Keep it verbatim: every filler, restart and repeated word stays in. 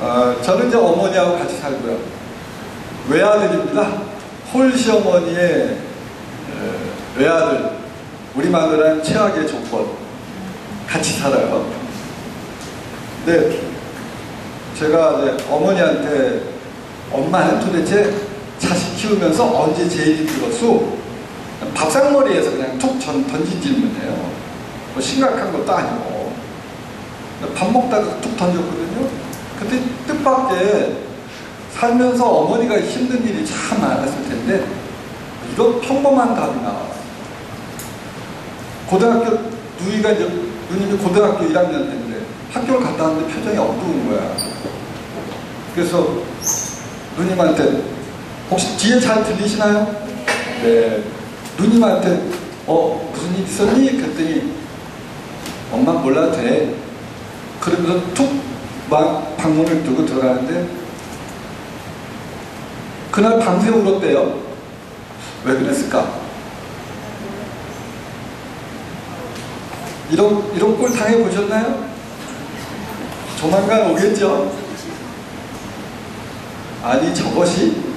어, 저는 이제 어머니하고 같이 살고요. 외아들입니다. 홀 시어머니의 어, 외아들, 우리 마누라는 최악의 조건. 같이 살아요. 근데 제가 이제 어머니한테 엄마는 도대체 자식 키우면서 언제 제일 힘들었어? 밥상머리에서 그냥 툭 던진 질문이에요. 뭐 심각한 것도 아니고. 밥 먹다가 툭 던졌거든요. 근데 뜻밖의 살면서 어머니가 힘든 일이 참 많았을 텐데 이런 평범한 답이 나와요. 고등학교, 누이가 이제, 누님이 고등학교 일 학년 때인데 학교를 갔다 왔는데 표정이 어두운 거야. 그래서 누님한테, 혹시 뒤에 잘 들리시나요? 네. 누님한테, 어, 무슨 일 있었니? 그랬더니, 엄마 몰라도 돼. 그러면서 툭, 막 방문을 두고 들어가는데, 그날 밤새 울었대요. 왜 그랬을까? 이런, 이런 꼴 당해보셨나요? 조만간 오겠죠? 아니, 저것이